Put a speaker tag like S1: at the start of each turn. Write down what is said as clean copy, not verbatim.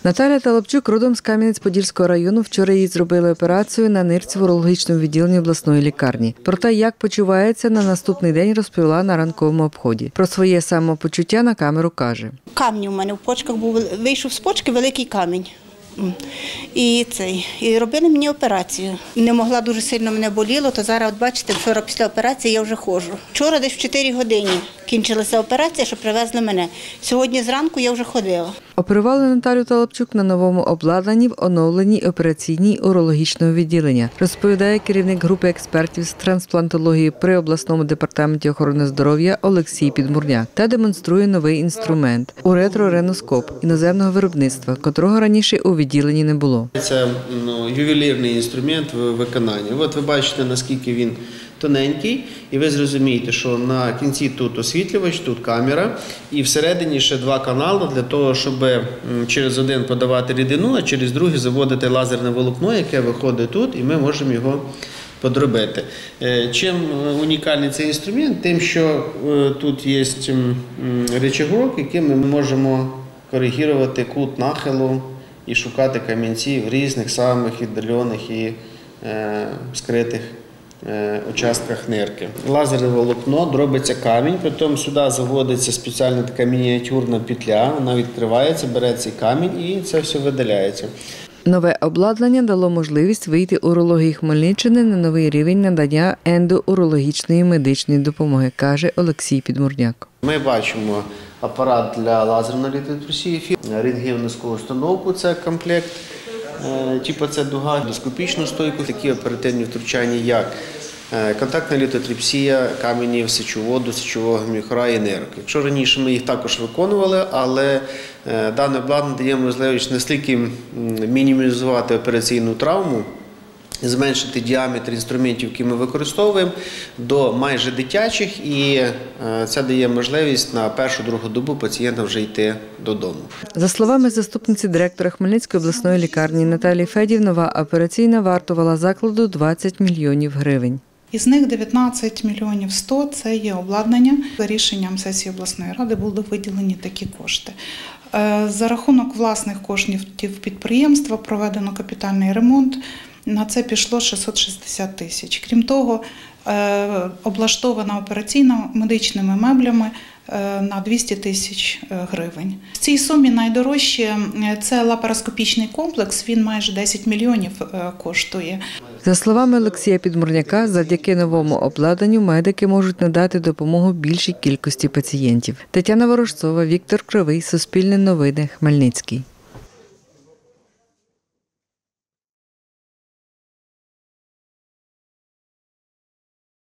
S1: Наталя Талапчук родом з Кам'янець-Подільського району. Вчора їй зробили операцію на нирці в урологічному відділенні обласної лікарні. Про те, як почувається, на наступний день розповіла на ранковому обході. Про своє самопочуття на камеру каже.
S2: Камінь у мене в почках був, вийшов з почки великий камінь. І робили мені операцію. Не могла, дуже сильно мене боліло, то зараз, от бачите, вчора після операції я вже ходжу. Вчора десь в 4 години кінчилася операція, що привезли мене. Сьогодні зранку я вже ходила.
S1: Оперували Наталю Талапчук на новому обладнанні в оновленій операційній урологічного відділення, розповідає керівник групи експертів з трансплантології при обласному департаменті охорони здоров'я Олексій Підмурняк та демонструє новий інструмент – уретрореноскоп іноземного виробництва, котрого раніше у відділенні не було.
S3: Це ювелірний інструмент в виконанні. От ви бачите, наскільки він тоненький, і ви зрозумієте, що на кінці тут освітлювач, тут камера, і всередині ще 2 канали для того, щоб через один подавати рідину, а через другий заводити лазерне волокно, яке виходить тут, і ми можемо його подробити. Чим унікальний цей інструмент? Тим, що тут є рычажок, яким ми можемо коригувати кут нахилу і шукати камінці в різних самих віддалених і скритих участках нирки. Лазерне волокно, дробиться камінь, потім сюди заводиться спеціальна така мініатюрна петля, вона відкривається, бере цей камінь і це все видаляється.
S1: Нове обладнання дало можливість вийти урології Хмельниччини на новий рівень надання ендоурологічної медичної допомоги, каже Олексій Підмурняк.
S3: Ми бачимо апарат для лазерної літотріпсії, рентгенівську установку – це комплект, типу це дуга, ендоскопічну стойку, такі оперативні втручання, як контактна літотріпсія каменів сечоводу, сечового міхура і нирок. Якщо раніше ми їх також виконували, але дане обладнання дає можливість не стільки мінімізувати операційну травму, зменшити діаметр інструментів, які ми використовуємо, до майже дитячих, і це дає можливість на першу-другу добу пацієнта вже йти додому.
S1: За словами заступниці директора Хмельницької обласної лікарні Наталії Федів, нова операційна вартувала закладу 20 мільйонів гривень.
S4: Із них 19 мільйонів 100 – це є обладнання. За рішенням сесії обласної ради були виділені такі кошти. За рахунок власних коштів підприємства проведено капітальний ремонт. На це пішло 660 тисяч. Крім того, облаштована операційна медичними меблями на 200 тисяч гривень. В цій сумі найдорожче – це лапароскопічний комплекс, він майже 10 мільйонів коштує.
S1: За словами Олексія Підмурняка, завдяки новому обладнанню медики можуть надати допомогу більшій кількості пацієнтів. Тетяна Ворожцова, Віктор Кривий, Суспільне новини, Хмельницький.